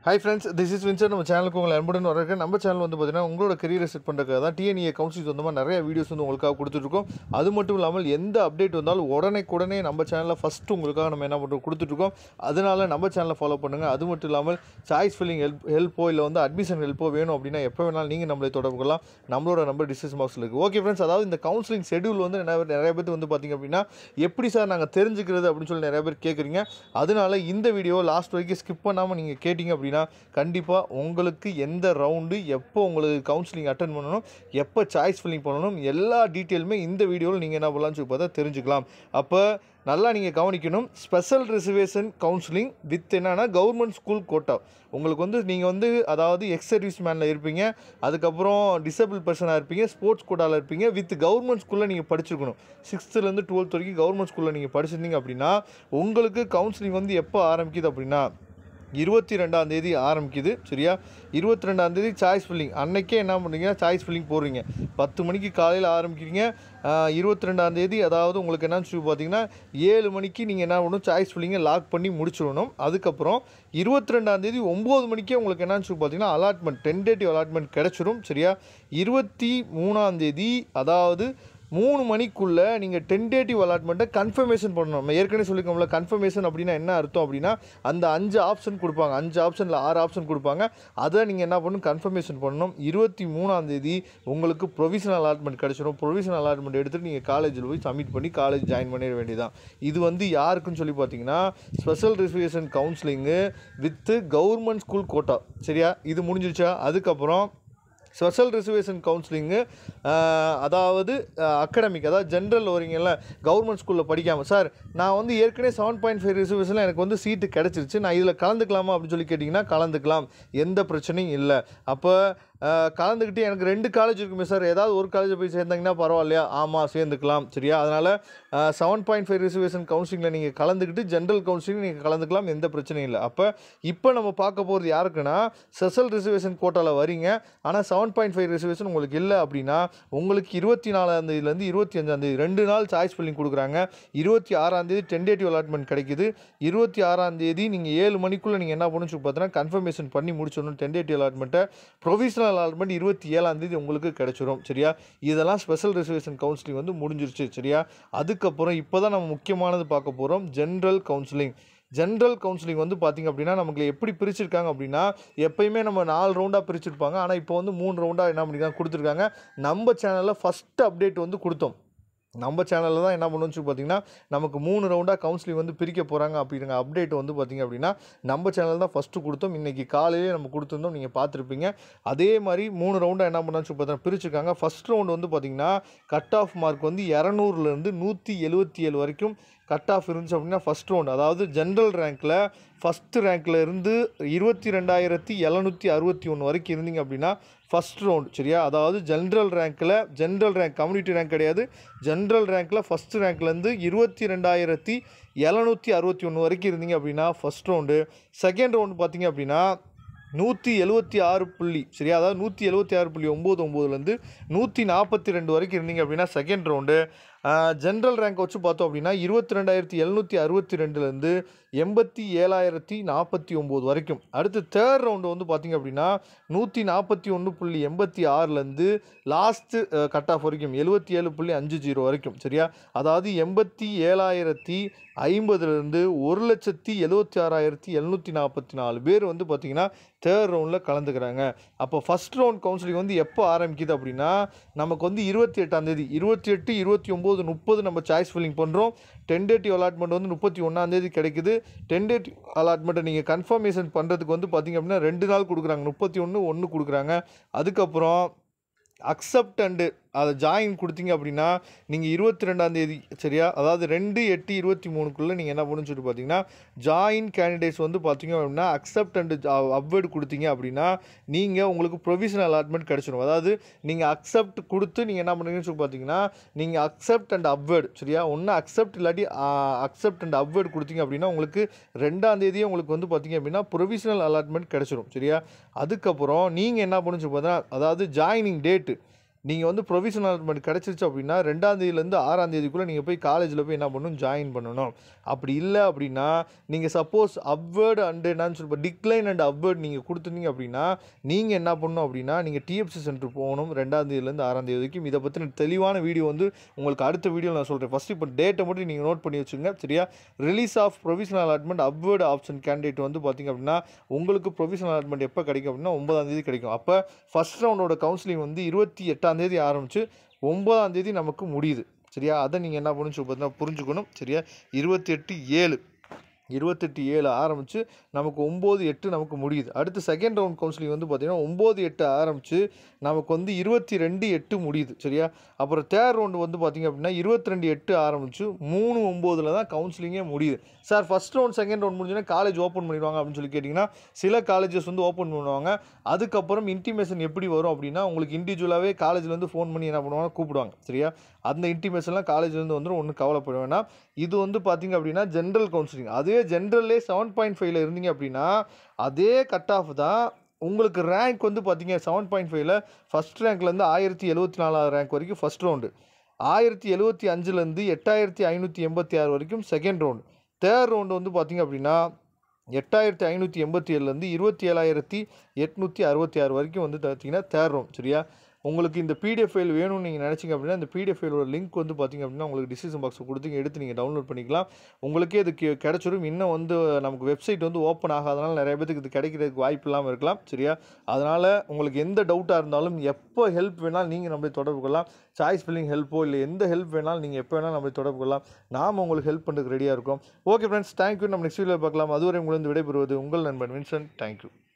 Hi friends, this is Vincent. நம்ம சேனலுக்கு உங்களை அன்புடன் வரவேற்கிறேன். நம்ம சேனல் வந்து பார்த்தீங்கன்னா உங்களோட கரியரை செட் பண்ணுறதுக்காக தான் TNEA கவுன்சிலிங் சொந்தமாக நிறைய வீடியோஸ் வந்து உங்களுக்காக கொடுத்துட்ருக்கோம். அது மட்டும் இல்லாமல் எந்த அப்டேட் வந்தாலும் உடனே நம்ம சேனலில் ஃபஸ்ட்டு உங்களுக்காக நம்ம என்ன பண்ணுறோம் கொடுத்துட்ருக்கோம். அதனால் நம்ம சேனலை ஃபாலோ பண்ணுங்கள். அது மட்டும் இல்லாமல் சாய்ஸ் ஃபில்லிங் ஹெல்ப்போ இல்லை வந்து அட்மிஷன் ஹெல்ப்போ வேணும் அப்படின்னா எப்போ வேணாலும் நீங்கள் நம்மளை தொடர்பு கொள்ளலாம். நம்மளோட நம்பர் டிஸ்கிரிப்ஷன் பாக்ஸில் இருக்குது. ஓகே ஃப்ரெண்ட்ஸ், அதாவது இந்த கவுன்சிலிங் ஷெடியூல் வந்து நிறைய பேர் வந்து பார்த்திங்க அப்படின்னா எப்படி சார் நாங்கள் தெரிஞ்சுக்கிறது அப்படின்னு சொல்லி நிறைய பேர் கேட்குறீங்க. அதனால இந்த வீடியோ லாஸ்ட் வரைக்கும் ஸ்கிப் பண்ணாமல் நீங்கள் கேட்டிங்க அப்படின்னா கண்டிப்பாக உங்களுக்கு எந்த ரவுண்டு எப்போ உங்களுக்கு கவுன்சிலிங் அட்டென்ட் பண்ணணும், எப்போ சாய்ஸ் ஃபில்லிங் பண்ணணும், எல்லா டீட்டெயிலுமே இந்த வீடியோவில் நீங்கள் என்ன பண்ணலாம்னு சொல்லி பார்த்தா தெரிஞ்சுக்கலாம். அப்போ நல்லா நீங்கள் கவனிக்கணும். ஸ்பெஷல் ரிசர்வேஷன் கவுன்சிலிங் வித் என்னன்னா கவர்மெண்ட் ஸ்கூல் கோட்டா. உங்களுக்கு வந்து நீங்கள் வந்து அதாவது எக்ஸ் சர்வீஸ் மேனில் இருப்பீங்க, அதுக்கப்புறம் டிசேபிள் பர்சனாக இருப்பீங்க, ஸ்போர்ட்ஸ் கோட்டாவில் இருப்பீங்க, வித் கவர்மெண்ட் ஸ்கூலில் நீங்கள் படிச்சிருக்கணும். 6th-லேருந்து 12th வரைக்கும் கவர்மெண்ட் ஸ்கூலில் நீங்கள் படிச்சிருந்தீங்க அப்படின்னா உங்களுக்கு கவுன்சிலிங் வந்து எப்போ ஆரம்பிக்குது அப்படின்னா 22ஆம் தேதி ஆரம்பிக்குது. சரியா? 22ஆம் தேதி சாய்ஸ் ஃபில்லிங் அன்னைக்கே என்ன பண்ணுறீங்க, சாய்ஸ் ஃபில்லிங் போடுறீங்க. 10 மணிக்கு காலையில் ஆரம்பிக்கிறீங்க. 22ஆம் தேதி அதாவது உங்களுக்கு என்னன்னு சொல்லி பார்த்தீங்கன்னா 7 மணிக்கு நீங்கள் என்ன பண்ணணும், சாய்ஸ் ஃபில்லிங்கை லாக் பண்ணி முடிச்சிடணும். அதுக்கப்புறம் 22ஆம் தேதி 9 மணிக்கே உங்களுக்கு என்னன்னு சொல்லி பார்த்தீங்கன்னா அலாட்மெண்ட் டென்டேட்டிவ் அலாட்மெண்ட் கிடச்சிரும். சரியா? 23ஆம் தேதி அதாவது 3 மணிக்குள்ளே நீங்கள் டென்டேட்டிவ் அலாட்மெண்ட்டை கன்ஃபர்மேஷன் பண்ணணும். நம்ம ஏற்கனவே சொல்லிக்கோம்ல, கன்ஃபர்மேஷன் அப்படின்னா என்ன அர்த்தம் அப்படின்னா அந்த 5 ஆப்ஷன் கொடுப்பாங்க, 5 ஆப்ஷனில் 6 ஆப்ஷன் கொடுப்பாங்க. அதை நீங்கள் என்ன பண்ணணும், கன்ஃபர்மேஷன் பண்ணணும். 23ஆம் தேதி உங்களுக்கு ப்ரொவிஷனல் அலாட்மெண்ட் கிடச்சிடும். ப்ரொவிஷனல் அலாட்மெண்ட் எடுத்துகிட்டு நீங்கள் காலேஜில் போய் சப்மிட் பண்ணி காலேஜ் ஜாயின் பண்ணிட வேண்டியதான். இது வந்து யாருக்குன்னு சொல்லி பார்த்தீங்கன்னா special reservation counselling with government school quota. சரியா? இது முடிஞ்சிருச்சா? அதுக்கப்புறம் ஸ்பெஷல் ரிசர்வேஷன் கவுன்சிலிங்கு அதாவது அகாடமிக், அதாவது ஜென்ரல் வரீங்கல்ல, கவர்மெண்ட் ஸ்கூலில் படிக்காமல் சார் நான் வந்து ஏற்கனவே 7.5 ரிசர்வேஷனில் எனக்கு வந்து சீட்டு கிடச்சிருச்சு, நான் இதில் கலந்துக்கலாமா அப்படின்னு சொல்லி கேட்டிங்கன்னா கலந்துக்கலாம், எந்த பிரச்சனையும் இல்லை. அப்போ கலந்துக்கிட்டு எனக்கு 2 காலேஜ் இருக்குமே சார், ஏதாவது ஒரு காலேஜில் போய் சேர்ந்தாங்கன்னா பரவாயில்லையா? ஆமாம், சேர்ந்துக்கலாம். சரியா? அதனால் 7.5 ரிசர்வேஷன் கவுன்சிலிங்கில் நீங்கள் கலந்துக்கிட்டு ஜென்ரல் கவுன்சிலிங் நீங்கள் கலந்துக்கலாம், எந்த பிரச்சனையும் இல்லை. இப்போ நம்ம பார்க்க போகிறது யாருக்குன்னா ஸ்பெஷல் ரிசர்வேஷன் கோட்டாவில் வரீங்க, ஆனால் 7.5 ரிசர்வேஷன் உங்களுக்கு இல்லை அப்படின்னா உங்களுக்கு 24ஆம் தேதியிலேருந்து 25ஆம் தேதி 2 நாள் சாய்ஸ் ஃபில்லிங் கொடுக்குறாங்க. 26ஆம் தேதி டென்டேட்டிவ் அலாட்மெண்ட் கிடைக்குது. 26ஆம் தேதி நீங்கள் 7 மணிக்குள்ளே நீங்கள் என்ன பண்ணணும்னு பார்த்தீங்கன்னா கன்ஃபர்மேஷன் பண்ணி முடிச்சிடணும் டென்டேட்டிவ் அலாட்மெண்ட்டை. ப்ரொவிஷனல் அலாட்மெண்ட் 27ஆம் தேதி உங்களுக்கு கிடைச்சிரும். சரியா? இதெல்லாம் ஸ்பெஷல் ரிசர்வேஷன் கவுன்சிலிங் வந்து முடிஞ்சிருச்சு. சரியா? அதுக்கப்புறம் இப்போ தான் நம்ம முக்கியமானது பார்க்க போகிறோம், ஜென்ரல் கவுன்சிலிங். ஜென்ரல் கவுன்சிலிங் வந்து பார்த்திங்க அப்படின்னா நமக்கு எப்படி பிரிச்சிருக்காங்க அப்படின்னா எப்போயுமே நம்ம 4 ரவுண்டாக பிரிச்சிருப்பாங்க. ஆனால் இப்போ வந்து 3 ரவுண்டாக என்ன பண்ணியிருக்காங்க கொடுத்துருக்காங்க. நம்ம சேனலில் ஃபஸ்ட்டு அப்டேட் வந்து கொடுத்தோம். நம்ம சேனலில் தான் என்ன பண்ணுன்னு சொல்லி பார்த்தீங்கன்னா நமக்கு 3 ரவுண்டாக கவுன்சிலிங் வந்து பிரிக்க போகிறாங்க அப்படிங்கிற அப்டேட் வந்து பார்த்திங்க அப்படின்னா நம்ம சேனல் தான் ஃபஸ்ட்டு கொடுத்தோம். இன்றைக்கி காலையிலே நம்ம கொடுத்துருந்தோம், நீங்கள் பார்த்துருப்பீங்க. அதே மாதிரி 3 ரவுண்டாக என்ன பண்ணான்னு சொல்லி பார்த்தீங்கன்னா பிரிச்சுருக்காங்க. ஃபஸ்ட் ரவுண்டு வந்து பார்த்திங்கன்னா கட் ஆஃப் மார்க் வந்து 200லேருந்து 177 வரைக்கும் கட் ஆஃப் இருந்துச்சு அப்படின்னா ஃபஸ்ட் ரவுண்டு. அதாவது ஜென்ரல் ரேங்க்கில் ஃபஸ்ட்டு ரேங்க்கில் இருந்து 22,761 வரைக்கும் இருந்தீங்க அப்படின்னா ஃபஸ்ட் ரவுண்டு. சரியா? அதாவது ஜென்ரல் ரேங்க் கம்யூனிட்டி ரேங்க் கிடையாது, ஜென்ரல் ரேங்க்கில் ஃபஸ்ட்டு ரேங்க்லேருந்து 22,761 வரைக்கும் இருந்தீங்க அப்படின்னா ஃபஸ்ட் ரவுண்டு. செகண்ட் ரவுண்டு பார்த்திங்க அப்படின்னா 176 புள்ளி. சரியா? அதாவது 176.99லேருந்து 142 வரைக்கும் இருந்தீங்க அப்படின்னா செகண்ட் ரவுண்டு. ஜென்ரல் ரேங்க் வச்சு பார்த்தோம் அப்படின்னா 22,762லேருந்து 87,049 வரைக்கும். அடுத்து தேர்ட் ரவுண்டு வந்து பார்த்திங்க அப்படின்னா 141.86லேருந்து லாஸ்ட்டு கட் ஆஃப் வரைக்கும் 77.50 வரைக்கும். சரியா? அதாவது 87,050லேருந்து 1,76,744 பேர் வந்து பார்த்திங்கன்னா தேர்ட் ரவுண்டில் கலந்துக்கிறாங்க. அப்போ ஃபஸ்ட் ரவுண்ட் கவுன்சிலிங் வந்து எப்போ ஆரம்பிக்குது அப்படின்னா நமக்கு வந்து 28ஆம் தேதி 28, 29, 30 நம்ம சாய்ஸ் ஃபில்லிங் பண்ணுறோம். டென்டேட்டிவ் அலாட்மெண்ட் வந்து 31ஆம் தேதி கிடைக்குது. டென்டேட்டிவ் அலாட்மெண்ட்டை நீங்கள் கன்ஃபர்மேஷன் பண்ணுறதுக்கு வந்து பார்த்திங்க அப்படின்னா 2 நாள் கொடுக்குறாங்க, 31 கொடுக்குறாங்க. அதுக்கப்புறம் அக்செப்ட் அண்டு அதை ஜாயின் கொடுத்தீங்க அப்படின்னா நீங்கள் 22ஆம் தேதி. சரியா? அதாவது 2/8/23க்குள்ளே நீங்கள் என்ன பண்ணுன்னு சொல்லி பார்த்தீங்கன்னா ஜாயின் கேண்டிடேட்ஸ் வந்து பார்த்தீங்க அப்படின்னா அக்செப்ட் அண்டு அப்வேர்டு கொடுத்தீங்க அப்படின்னா நீங்கள் உங்களுக்கு ப்ரொவிஷனல் அலாட்மெண்ட் கிடச்சிடும். அதாவது நீங்கள் அக்செப்ட் கொடுத்து நீங்கள் என்ன பண்ணுறீங்கன்னு சொல்லி பார்த்தீங்கன்னா நீங்கள் அக்செப்ட் அண்ட் அப்வேர்டு. சரியா? ஒன்று அக்செப்ட் இல்லாட்டி அக்செப்ட் அண்ட் அப்வேர்டு கொடுத்தீங்க அப்படின்னா உங்களுக்கு 2ஆம் தேதியே உங்களுக்கு வந்து பார்த்தீங்க அப்படின்னா ப்ரொவிஷனல் அலாட்மெண்ட் கிடச்சிடும். சரியா? அதுக்கப்புறம் நீங்கள் என்ன பண்ணுன்னு சொல்லி பார்த்தீங்கன்னா அதாவது ஜாயினிங் டேட்டு நீங்கள் வந்து ப்ரொவிஷனல் அலாட்மெண்ட் கிடச்சிருச்சு அப்படின்னா 2ஆம் தேதியிலேருந்து 6ஆம் தேதிக்குள்ளே நீங்கள் போய் காலேஜில் போய் என்ன பண்ணணும், ஜாயின் பண்ணணும். அப்படி இல்லை அப்படின்னா நீங்கள் சப்போஸ் அப்வேர்டு அண்டு என்னன்னு சொல்லி டிக்ளைன் அண்ட் அப்வேர்டு நீங்கள் கொடுத்துருந்தீங்க அப்படின்னா நீங்கள் என்ன பண்ணணும் அப்படின்னா நீங்கள் டிஎஃப்சி சென்டர் போகணும் 2ஆம் தேதியிலேருந்து 6ஆம் தேதி வரைக்கும். இதை பற்றின தெளிவான வீடியோ வந்து உங்களுக்கு அடுத்த வீடியோவில் நான் சொல்கிறேன். ஃபஸ்ட்டு இப்போ டேட்டை மட்டும் நீங்கள் நோட் பண்ணி வச்சுங்க, சரியா? Release of provisional allotment upward option candidate வந்து பார்த்திங்க அப்படின்னா உங்களுக்கு ப்ரொவிஷனல் அலாட்மெண்ட் எப்போ கிடைக்கும் அப்படின்னா 9ஆம் தேதி கிடைக்கும். அப்போ ஃபஸ்ட் ரவுண்டோட கவுன்சிலிங் வந்து 28ஆம் தேதி ஆரம்பித்து 9ஆம் தேதி நமக்கு முடியுது, சரியா? அதை நீங்கள் என்ன பண்ணணும்னு சொல்லி பார்த்தீங்கன்னா புரிஞ்சுக்கணும், சரியா? 28/7 ஆரம்பித்து நமக்கு 9/8 நமக்கு முடியுது. அடுத்து செகண்ட் ரவுண்ட் கவுன்சிலிங் வந்து பார்த்திங்கன்னா 9/8 ஆரம்பித்து நமக்கு வந்து 22/8 முடியுது, சரியா? அப்புறம் தேர்ட் ரவுண்டு வந்து பார்த்திங்க அப்படின்னா 22/8 ஆரம்பித்து 3/9 தான் கவுன்சிலிங்கே முடியுது. Sir first round second round முடிஞ்சோன்னா காலேஜ் ஓப்பன் பண்ணிடுவாங்க அப்படின்னு சொல்லி கேட்டிங்கன்னா சில காலேஜஸ் வந்து ஓப்பன் பண்ணுவாங்க. அதுக்கப்புறம் இன்டிமேஷன் எப்படி வரும் அப்படின்னா உங்களுக்கு இண்டிவிஜுவலாகவே காலேஜ்லேருந்து ஃபோன் பண்ணி என்ன பண்ணுவாங்க, கூப்பிடுவாங்க, சரியா? அந்த இன்டிமேஷன்லாம் காலேஜ்லேருந்து வந்துடும், ஒன்றும் கவலைப்பட வேணாம். இது வந்து பார்த்திங்க அப்படின்னா ஜென்ரல் கவுன்சிலிங். அதுவே ஜென்ரல்லே 7.5 இருந்தீங்க அப்படின்னா அதே கட் ஆஃப் தான் உங்களுக்கு. ரேங்க் வந்து பார்த்திங்க 7.5 ஃபஸ்ட் ரேங்க்லேருந்து 1074 ரேங்க் வரைக்கும் ஃபஸ்ட் ரவுண்டு, 1075லேருந்து 8586 வரைக்கும் செகண்ட் ரவுண்டு, தேர்ட் ரவுண்டு வந்து பார்த்திங்க அப்படின்னா 8587லேருந்து 27,866 வரைக்கும் வந்து பார்த்திங்கன்னா தேர்ட் ரவுண்ட், சரியா? உங்களுக்கு இந்த பிடிஎஃப் ஃபைல் வேணும்னு நீங்கள் நினச்சிங்க அப்படின்னா இந்த பிடிஎஃப் ஃபைலோட லிங்க் வந்து பார்த்திங்க அப்படின்னா உங்களுக்கு டிஸ்கிரிப்ஷன் பாக்ஸில் கொடுத்து எடுத்து நீங்கள் டவுன்லோட் பண்ணிக்கலாம். உங்களுக்கே இது கிடச்சிடும். இன்னும் வந்து நமக்கு வெப்சைட் வந்து ஓப்பன் ஆகாதனால நிறைய பேருக்கு இது கிடைக்கிறதுக்கு வாய்ப்பு இல்லாமல் இருக்கலாம், சரியா? அதனால் உங்களுக்கு எந்த டவுட்டாக இருந்தாலும் எப்போ ஹெல்ப் வேணாலும் நீங்கள் நம்மளை தொடர்பு கொள்ளலாம். சாய்ஸ் ஃபில்லிங் ஹெல்ப்போ இல்லை எந்த ஹெல்ப் வேணாலும் நீங்கள் எப்போ வேணாலும் நம்மளை தொடர்பு கொள்ளலாம். நாம் உங்களுக்கு ஹெல்ப் பண்ணுறதுக்கு ரெடியாக இருக்கோம். Okay friends, thank you. நம்ம நெக்ஸ்ட் வீடியோவில் பார்க்கலாம். அதுவரை உங்களிருந்து விடைபெறுவது உங்கள் நண்பன் வின்சென்ட். தேங்க்யூ.